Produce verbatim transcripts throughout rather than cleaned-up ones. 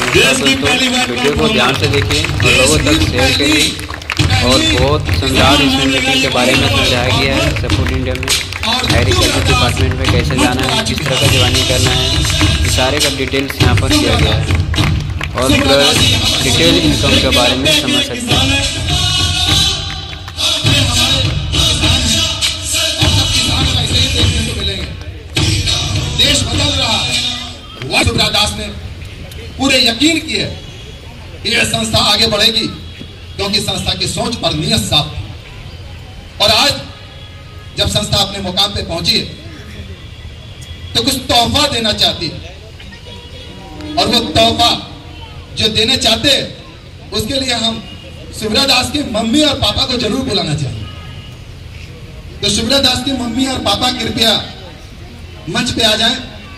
दोस्तों वीडियो को ध्यान से देखिए और लोगों तक शेयर करिए। और बहुत समझार इसमें मीटिंग के बारे में समझाया गया है। सपोर्ट इंडिया में एग्रीकल्चर डिपार्टमेंट में कैसे जाना है, किस तरह का ज्वाइनिंग करना है, ये सारे का डिटेल्स यहाँ पर दिया गया है। और पूरा डिटेल इनकम के बारे में समझ सकते हैं। देश बदल रहा है। सुब्रत दास ने पूरे यकीन किए कि यह संस्था आगे बढ़ेगी, क्योंकि संस्था की सोच पर नियत साफ थी। और आज जब संस्था अपने मुकाम पे पहुंची है तो कुछ तोहफा देना चाहती है, और वो तोहफा जो देने चाहते हैं उसके लिए हम सुब्रत दास की मम्मी और पापा को जरूर बुलाना चाहिए। तो सुब्रत दास की मम्मी और पापा कृपया मंच पे आ जाएं।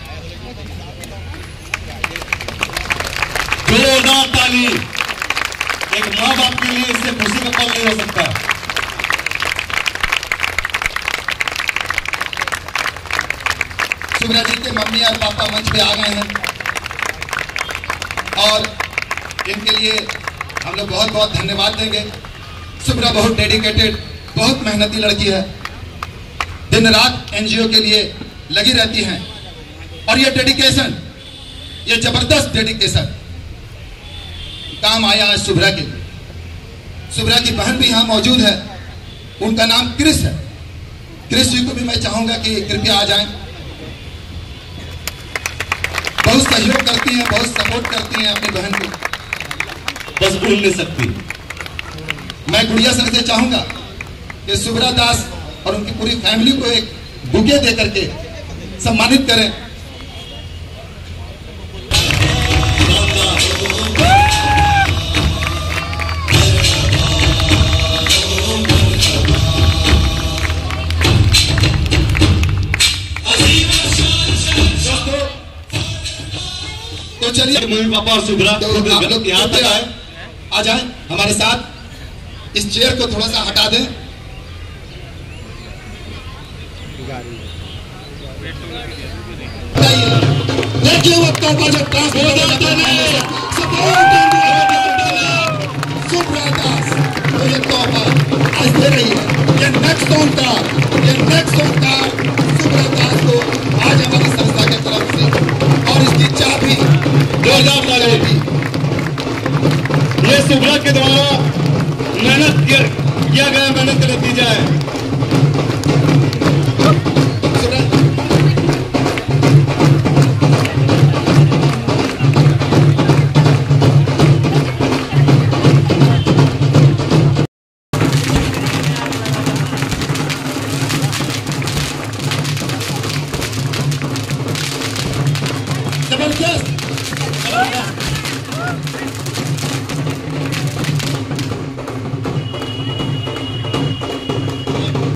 जोरदार ताली। एक माँ बाप के लिए इससे खुशी का पल नहीं हो सकता। सुब्रत जी के मम्मी और पापा मंच पे आ गए हैं और इनके लिए हम लोग बहुत बहुत धन्यवाद देंगे। सुब्रत बहुत डेडिकेटेड, बहुत मेहनती लड़की है, दिन रात एनजीओ के लिए लगी रहती हैं। और ये डेडिकेशन, ये जबरदस्त डेडिकेशन काम आया है सुब्रत के लिए। सुब्रत की बहन भी यहाँ मौजूद है, उनका नाम क्रिस है। क्रिस जी को भी मैं चाहूंगा कि कृपया आ जाएं। बहुत सहयोग करती हैं, बहुत सपोर्ट करती हैं अपनी बहन को, बस भूल नहीं सकती। मैं गुड़िया सर से चाहूंगा कि सुब्रत दास और उनकी पूरी फैमिली को एक बुके दे करके सम्मानित करें। तो चलिए मम्मी पापा और सुब्रत तो आप लोग यहाँ पे आए, आ जाएं हमारे साथ। इस चेयर को थोड़ा सा हटा दें। देखिए वो तोहफा जो ट्रांसफर सुब्रत दास तो ये तोहफा आज दे रही है। ये नेक्स्ट सॉन्ग का ये नेक्स्ट सॉन्ग का सुब्रत दास को आज हमारी संस्था के तरफ से, और इसकी चाबी जोरदार ताली। ये सुब्रत के द्वारा मेहनत किया गया मेहनत का नतीजा है। जबरदस्त।